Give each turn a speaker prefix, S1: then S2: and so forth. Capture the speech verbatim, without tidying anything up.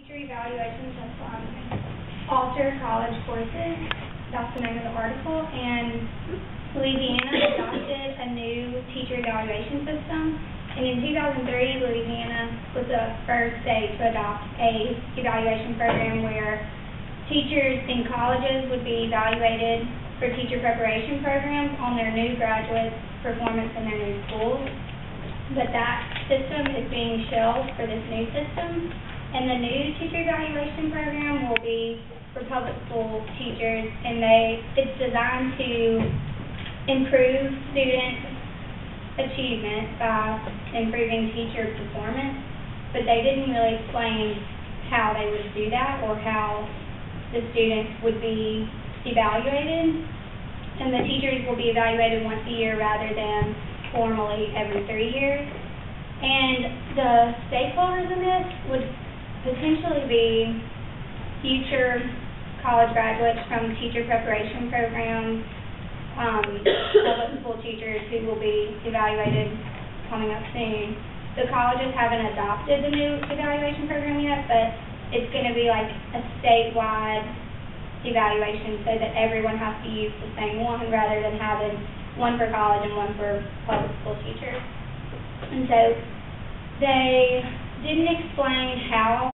S1: Teacher evaluation system alter college courses. That's the name of the article. And Louisiana adopted a new teacher evaluation system. And in two thousand three, Louisiana was the first state to adopt a evaluation program where teachers in colleges would be evaluated for teacher preparation programs on their new graduates' performance in their new schools. But that system is being shelved for this new system. And the new teacher evaluation program will be for public school teachers, and they it's designed to improve student achievement by improving teacher performance, but they didn't really explain how they would do that or how the students would be evaluated. And the teachers will be evaluated once a year rather than formally every three years. And the stakeholders in this would potentially be future college graduates from teacher preparation programs, um, public school teachers who will be evaluated coming up soon. The colleges haven't adopted the new evaluation program yet, but it's going to be like a statewide evaluation so that everyone has to use the same one rather than having one for college and one for public school teachers. And so they didn't explain how